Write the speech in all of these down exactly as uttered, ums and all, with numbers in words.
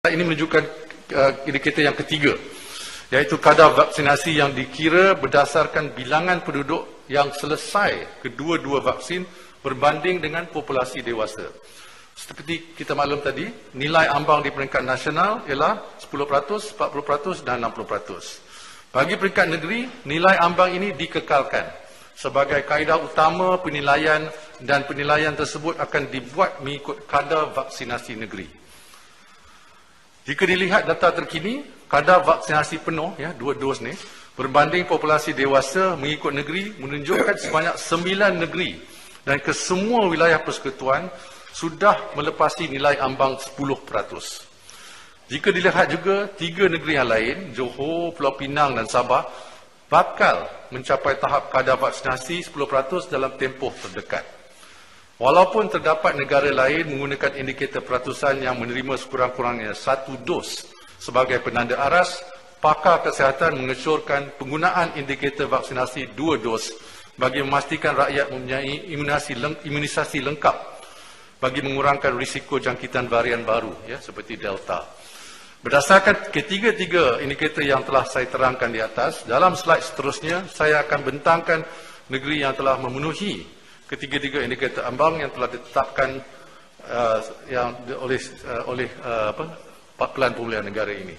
Ini menunjukkan uh, indikator yang ketiga, iaitu kadar vaksinasi yang dikira berdasarkan bilangan penduduk yang selesai kedua-dua vaksin berbanding dengan populasi dewasa. Seperti kita maklum tadi, nilai ambang di peringkat nasional ialah sepuluh peratus, empat puluh peratus dan enam puluh peratus. Bagi peringkat negeri, nilai ambang ini dikekalkan sebagai kaedah utama penilaian, dan penilaian tersebut akan dibuat mengikut kadar vaksinasi negeri. Jika dilihat data terkini, kadar vaksinasi penuh, ya, dua dos ni, berbanding populasi dewasa mengikut negeri menunjukkan sebanyak sembilan negeri dan kesemua wilayah persekutuan sudah melepasi nilai ambang sepuluh peratus. Jika dilihat juga, tiga negeri yang lain, Johor, Pulau Pinang dan Sabah, bakal mencapai tahap kadar vaksinasi sepuluh peratus dalam tempoh terdekat. Walaupun terdapat negara lain menggunakan indikator peratusan yang menerima sekurang-kurangnya satu dos sebagai penanda aras, pakar kesihatan mengesyorkan penggunaan indikator vaksinasi dua dos bagi memastikan rakyat mempunyai imunisasi, imunisasi lengkap bagi mengurangkan risiko jangkitan varian baru, ya, seperti Delta. Berdasarkan ketiga-tiga indikator yang telah saya terangkan di atas, dalam slide seterusnya saya akan bentangkan negeri yang telah memenuhi ketiga-tiga indikator ambang yang telah ditetapkan uh, yang oleh uh, oleh uh, apa Pelan Pemulihan Negara ini.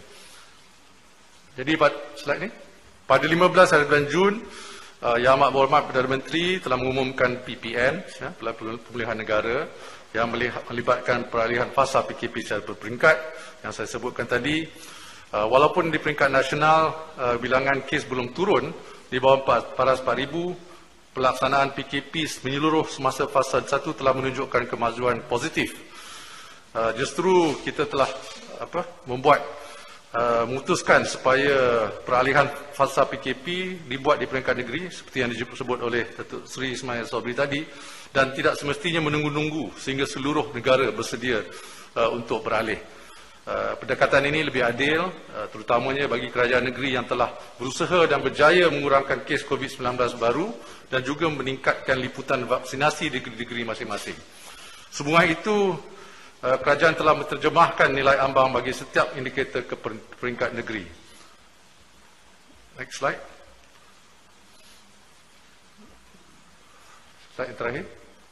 Jadi pada slide ini, pada lima belas hari bulan Jun, uh, Yang Amat Berhormat Perdana Menteri telah mengumumkan P P N, ya, Pelan Pemulihan Negara, yang melibatkan peralihan fasa P K P secara berperingkat yang saya sebutkan tadi. Uh, walaupun di peringkat nasional uh, bilangan kes belum turun di bawah empat ratus empat ribu, pelaksanaan P K P menyeluruh semasa fasa satu telah menunjukkan kemajuan positif. Uh, justru kita telah apa, membuat, uh, memutuskan supaya peralihan fasa P K P dibuat di peringkat negeri seperti yang disebut oleh Datuk Seri Ismail Sabri tadi, dan tidak semestinya menunggu-nunggu sehingga seluruh negara bersedia uh, untuk beralih. Uh, pendekatan ini lebih adil, uh, terutamanya bagi kerajaan negeri yang telah berusaha dan berjaya mengurangkan kes COVID sembilan belas baru dan juga meningkatkan liputan vaksinasi di negeri masing-masing. Semua itu, uh, kerajaan telah menterjemahkan nilai ambang bagi setiap indikator ke peringkat negeri. Next slide. Slide yang terakhir.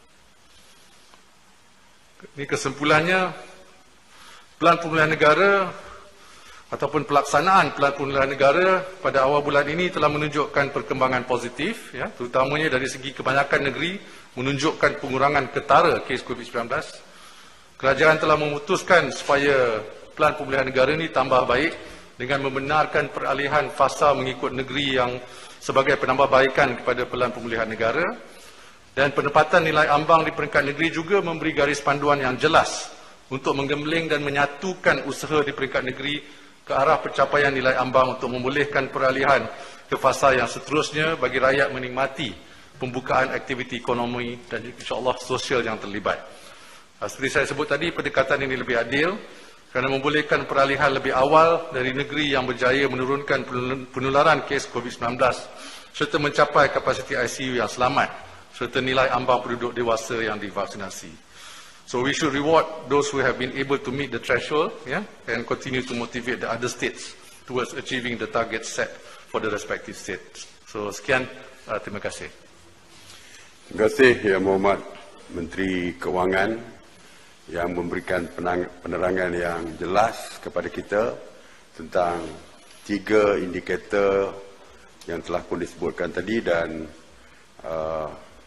Ini kesimpulannya. Pelan Pemulihan Negara ataupun pelaksanaan Pelan Pemulihan Negara pada awal bulan ini telah menunjukkan perkembangan positif, ya, terutamanya dari segi kebanyakan negeri menunjukkan pengurangan ketara kes COVID sembilan belas. Kerajaan telah memutuskan supaya Pelan Pemulihan Negara ini tambah baik dengan membenarkan peralihan fasa mengikut negeri yang sebagai penambahbaikan kepada Pelan Pemulihan Negara, dan penempatan nilai ambang di peringkat negeri juga memberi garis panduan yang jelas untuk menggembling dan menyatukan usaha di peringkat negeri ke arah pencapaian nilai ambang untuk membolehkan peralihan ke fasa yang seterusnya bagi rakyat menikmati pembukaan aktiviti ekonomi dan insya-Allah sosial yang terlibat. Seperti saya sebut tadi, pendekatan ini lebih adil kerana membolehkan peralihan lebih awal dari negeri yang berjaya menurunkan penularan kes COVID sembilan belas serta mencapai kapasiti I C U yang selamat serta nilai ambang penduduk dewasa yang divaksinasi. So we should reward those who have been able to meet the threshold, yeah, and continue to motivate the other states towards achieving the target set for the respective states. So sekian, uh, terima kasih. Terima kasih Yang Berhormat Menteri Keuangan yang memberikan penerangan yang jelas kepada kita tentang tiga indikator yang telah pun disebutkan tadi dan uh,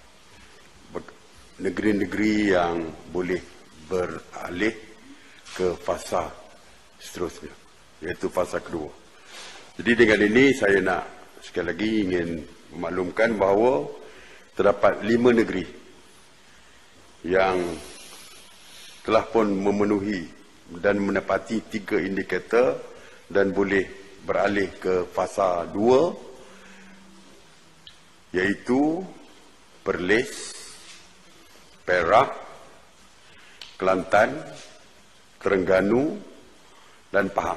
negeri-negeri yang boleh beralih ke fasa seterusnya, iaitu fasa kedua. Jadi dengan ini saya nak sekali lagi ingin memaklumkan bahawa terdapat lima negeri yang telah pun memenuhi dan menepati tiga indikator dan boleh beralih ke fasa dua, iaitu Perlis, Perak, Kelantan, Terengganu dan Pahang.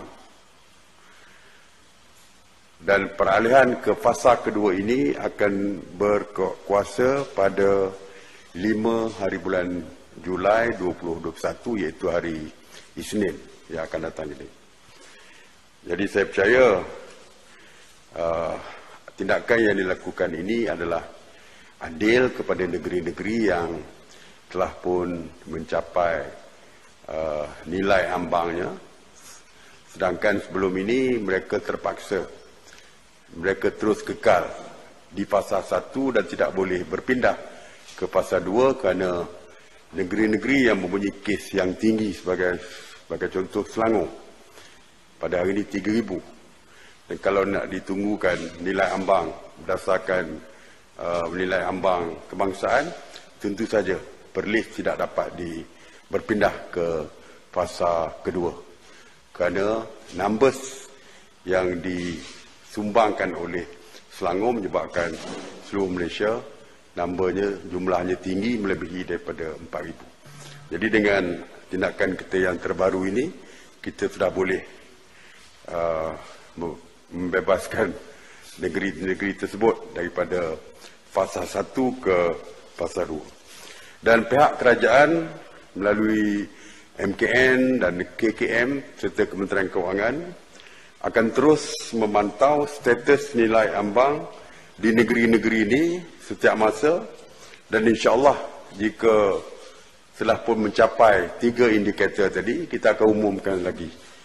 Dan peralihan ke fasa kedua ini akan berkuasa pada lima hari bulan Julai dua ribu dua puluh satu, iaitu hari Isnin. yang akan datang ini. Jadi saya percaya uh, tindakan yang dilakukan ini adalah adil kepada negeri-negeri yang telah pun mencapai uh, nilai ambangnya, sedangkan sebelum ini mereka terpaksa, mereka terus kekal di fasa satu dan tidak boleh berpindah ke fasa dua kerana negeri-negeri yang mempunyai kes yang tinggi sebagai sebagai contoh Selangor pada hari ini tiga ribu, dan kalau nak ditunggukan nilai ambang berdasarkan uh, nilai ambang kebangsaan, tentu saja Perlis tidak dapat di, berpindah ke fasa kedua kerana numbers yang disumbangkan oleh Selangor menyebabkan seluruh Malaysia numbernya, jumlahnya tinggi melebihi daripada empat ribu. Jadi dengan tindakan kita yang terbaru ini, kita sudah boleh uh, membebaskan negeri-negeri tersebut daripada fasa satu ke fasa dua. Dan pihak kerajaan melalui M K N dan K K M serta Kementerian Kewangan akan terus memantau status nilai ambang di negeri-negeri ini setiap masa, dan insya-Allah jika telah pun mencapai tiga indikator tadi, kita akan umumkan lagi